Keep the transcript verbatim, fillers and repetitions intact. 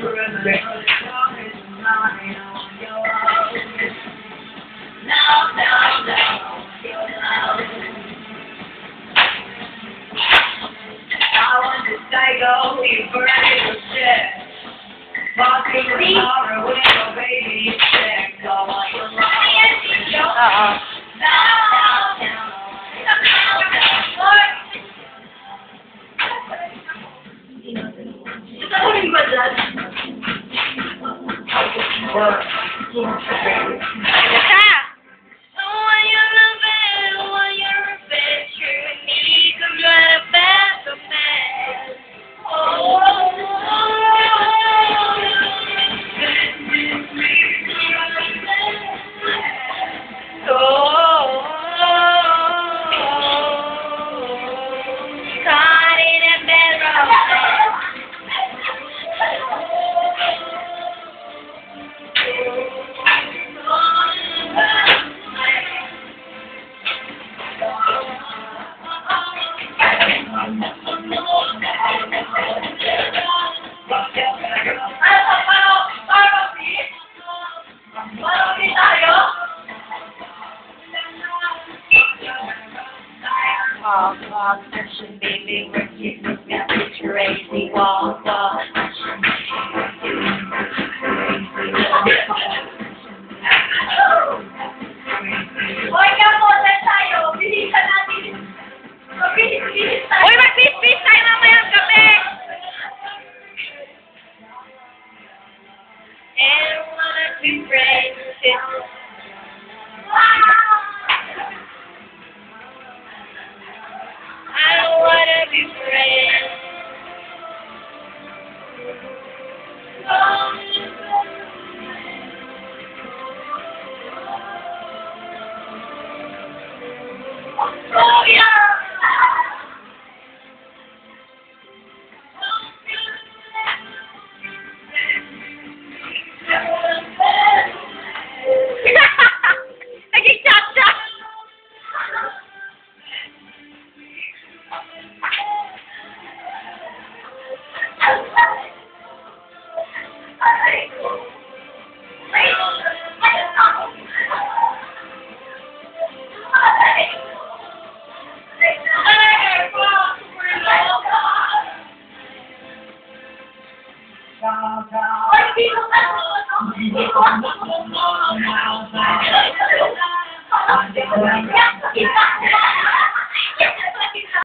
Go, you burning the shit. Walking the car with your baby, you check. Go on your love. Uh-uh. Walk, walk, pushing, baby, we're getting got this crazy. Walk, walk, pushing, Hoy, kamote tayo. Bilisan natin. Mabilis-bilis tayo. Hoy, mag-bis-bis tayo mamayang gabi. And I wanna be friends. I don't wanna be friends. Oh yeah. Naging cha-cha. Now,